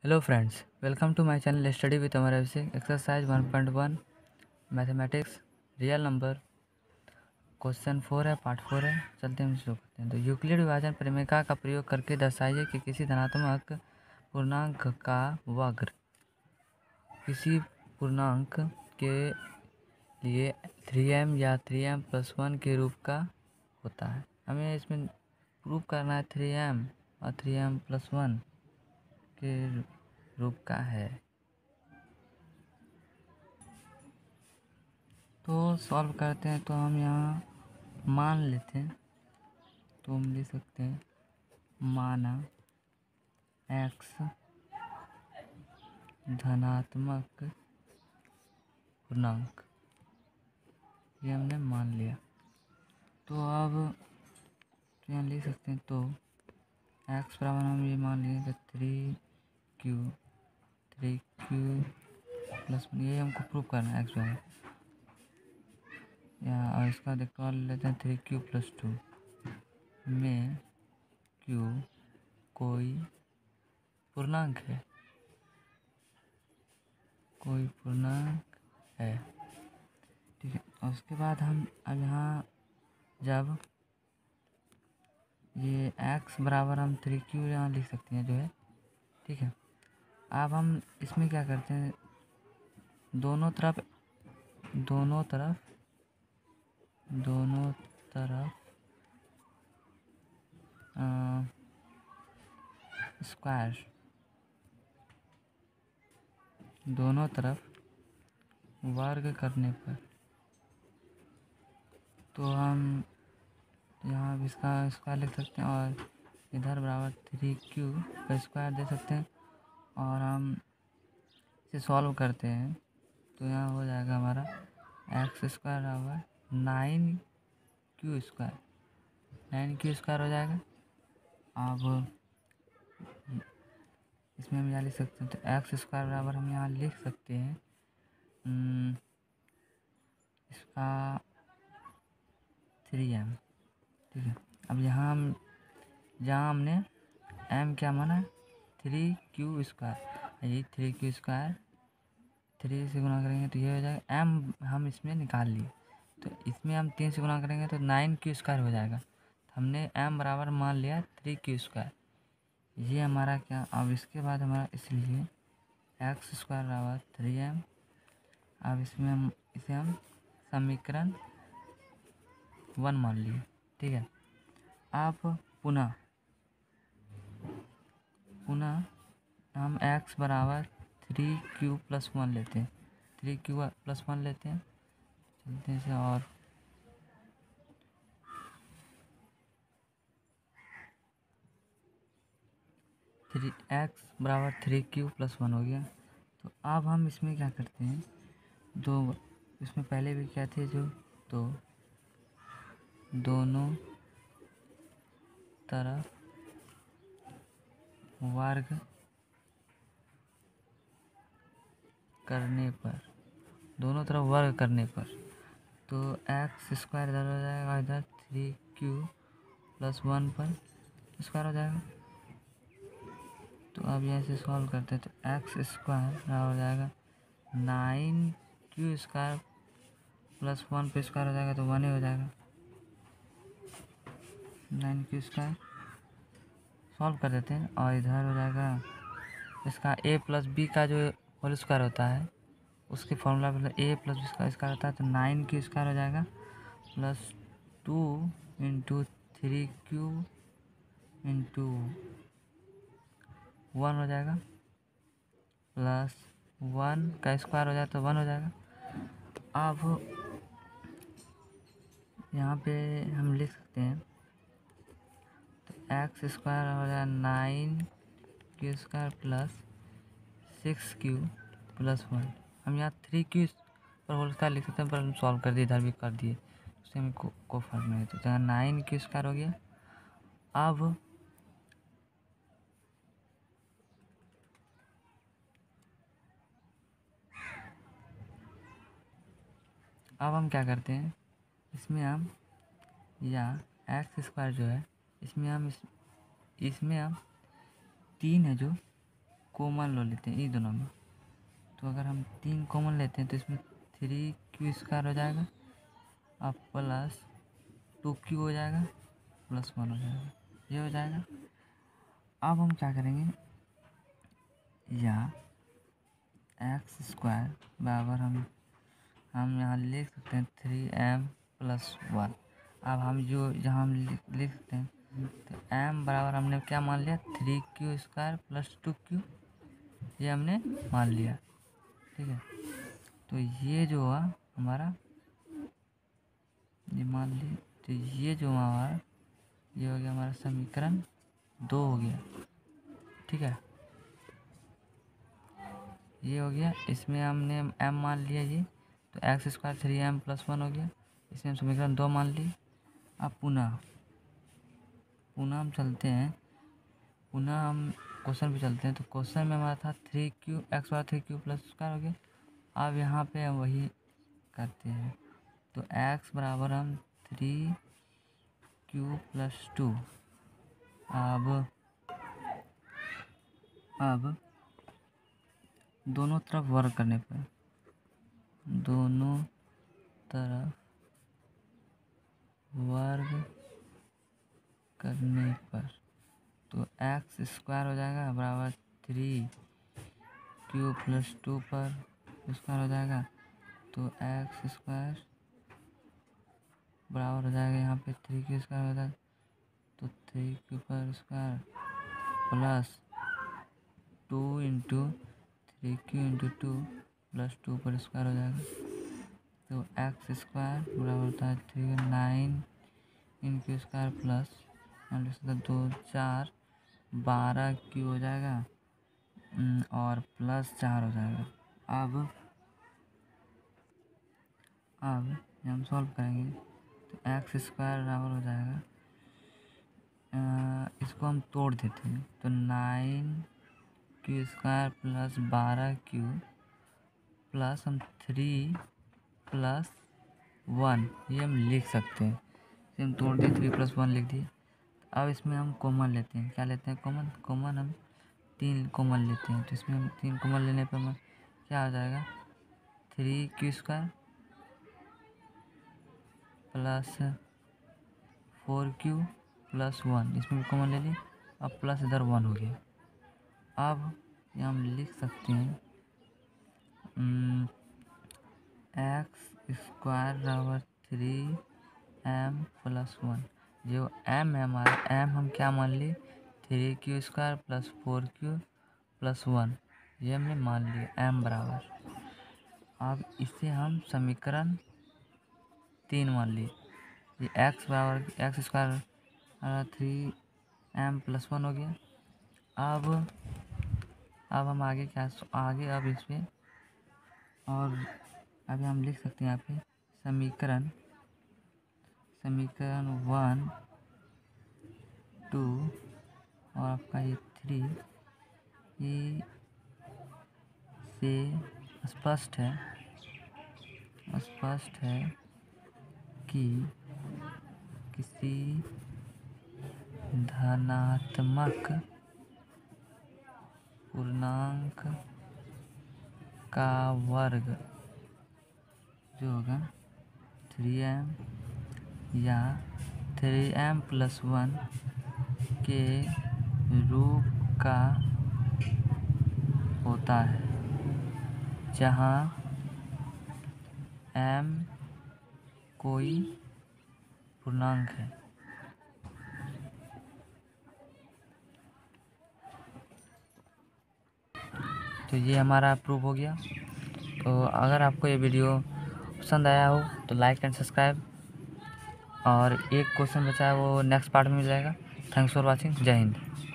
Hello friends, welcome to my channel study with Amar Abhishek. Exercise 1.1 mathematics real number question 4 है, part 4 है। चलते हैं शुरू करते हैं। तो यूक्लिड विभाजन परिमेय का प्रयोग करके दर्शाइए कि किसी धनात्मक पूर्णांक का वक्र किसी पूर्णांक के लिए 3m या 3m+1 के रूप का होता है। हमें इसमें प्रूव करना है 3m और 3m+1 के रूप का है। तो सॉल्व करते हैं। तो हम यहाँ मान लेते हैं, तो हम लिख सकते हैं माना x धनात्मक पूर्णांक, ये हमने मान लिया। तो अब यहाँ लिख सकते हैं, तो x बराबर हम ये मान लिए तो 3q+1, ये हमको प्रूव करना है x बराबर। यहाँ और इसका देखो लेते हैं 3q+2 में q कोई पूर्णांक है, कोई पूर्णांक है, ठीक है। और उसके बाद हम अब यहाँ जब ये x बराबर हम 3q यहाँ लिख सकते हैं जो है, ठीक है। अब हम इसमें क्या करते हैं, दोनों तरफ स्क्वायर, दोनों तरफ वर्ग करने पर, तो हम यहाँ भी इसका स्क्वायर लिख सकते हैं और इधर बराबर 3q का स्क्वायर दे सकते हैं। और हम इसे सॉल्व करते हैं, तो यहाँ हो जाएगा हमारा x² बराबर 9q² हो जाएगा। अब इसमें हम यहाँ लिख सकते हैं, तो x² बराबर हम यहाँ लिख सकते हैं इसका 3m, ठीक है। अब यहाँ जहाँ हमने m क्या माना, 3q², ये 3q², 3 से गुना करेंगे तो ये हो जाएगा। m हम इसमें निकाल लिए, तो इसमें हम 3 से गुना करेंगे तो 9q² हो जाएगा। तो हमने m बराबर मान लिया 3q², ये हमारा क्या। अब इसके बाद हमारा इसलिए x² बराबर 3m। अब इसमें इसे हम समीकरण 1 मान लिए, ठीक है। अब पुनः हम x बराबर 3q+1 लेते हैं, 3q+1 लेते हैं, चलते हैं से। और x बराबर 3q+1 हो गया। तो अब हम इसमें क्या करते हैं, इसमें पहले भी क्या थे जो, तो दोनों तरफ वर्ग करने पर, तो x² इधर हो जाएगा, इधर 3q+1 पर स्क्वायर हो जाएगा। तो अब यहाँ से सॉल्व करते हैं, तो x² हो जाएगा 9q²+1 पे स्क्वायर हो जाएगा, तो 1 ही हो जाएगा। 9q² सॉल्व कर देते हैं, और इधर हो जाएगा इसका a+b का जो होल स्क्वायर होता है, उसके फॉर्मूला मतलब a+b का स्क्वायर होता है, तो 9q² हो जाएगा +2 × 3q × 1 हो जाएगा, +1 का स्क्वायर हो जाए तो 1 हो जाएगा। अब यहाँ पे हम लिख सकते हैं, तो x² हो जाएगा 9q² +6q+1। हम यहाँ 3q पर होल स्क्वायर लिख सकते हैं, पर हम सॉल्व कर दिए, इधर भी कर दिए, उससे हमें को फर्क नहीं होता। तो यहाँ 9q² हो गया। अब हम क्या करते हैं, इसमें हम या x² जो है, इसमें हम 3 है जो, कॉमन ले लेते हैं ये दोनों में। तो अगर हम 3 कॉमन लेते हैं तो इसमें 3q² हो जाएगा अब प्लस 2q हो जाएगा प्लस 1 हो जाएगा, ये हो जाएगा। अब हम क्या करेंगे, या x² बराबर हम यहाँ लिख सकते हैं 3m + 1। अब हम जो जहाँ हम लिख सकते हैं तो m बराबर हमने क्या मान लिया 3q² + 2q, ये हमने मान लिया, ठीक है। तो ये जो हुआ हमारा, ये मान ली, तो ये जो हमारा ये हो गया हमारा समीकरण 2 हो गया, ठीक है। ये हो गया, इसमें हमने m मान लिया ये, तो x² 3m + 1 हो गया, इसमें हम समीकरण 2 मान ली। अब पुनः हम चलते हैं, पुनः हम क्वेश्चन पे चलते हैं। तो क्वेश्चन में हमारा था 3q x² 3q² हो गया। अब यहाँ पे हम वही करते हैं, तो x बराबर हम 3q + 2। अब दोनों तरफ वर्ग करने पर, दोनों तरफ वर्ग करने पर तो x² हो जाएगा बराबर 3q + 2 पर स्क्वायर हो जाएगा। तो x² बराबर हो जाएगा यहाँ पे 3q² हो जाएगा, तो 3q² प्लस 2 × 3q × 2 + 2 पर स्क्वायर हो जाएगा। तो x² बराबर होता है 9 × प्लस 2 4 12q हो जाएगा और प्लस 4 हो जाएगा। अब हम सॉल्व करेंगे तो x² बराबर हो जाएगा, इसको हम तोड़ देते हैं, तो 9q² प्लस 12q प्लस हम 3 + 1, ये हम लिख सकते हैं। हम तोड़ दिए, 3 + 1 लिख दिए। अब इसमें हम कॉमन लेते हैं, क्या लेते हैं कॉमन हम 3 कॉमन लेते हैं। तो इसमें हम 3 कॉमन लेने पर हमें क्या हो जाएगा 3q² प्लस 4q प्लस 1, इसमें भी कॉमन ले ली, अब प्लस इधर 1 हो गया। अब ये हम लिख सकते हैं x² बराबर 3m + 1। जो m है हमारा, m हम क्या मान ली 3q² प्लस 4q प्लस 1, ये हमने मान लिया m बराबर। अब इसे हम समीकरण 3 मान लिए, ये x बराबर x² 3m + 1 हो गया। अब हम आगे अब इस पर और अभी हम लिख सकते हैं यहाँ पे समीकरण 1 2 और आपका ये 3, ये से स्पष्ट है कि किसी धनात्मक पूर्णांक का वर्ग जो होगा 3m या 3m + 1 के रूप का होता है, जहाँ m कोई पूर्णांक है। तो ये हमारा प्रूफ हो गया। तो अगर आपको ये वीडियो पसंद आया हो तो लाइक एंड सब्सक्राइब, और एक क्वेश्चन बचा है वो नेक्स्ट पार्ट में मिल जाएगा। Thanks for watching. जय हिंद।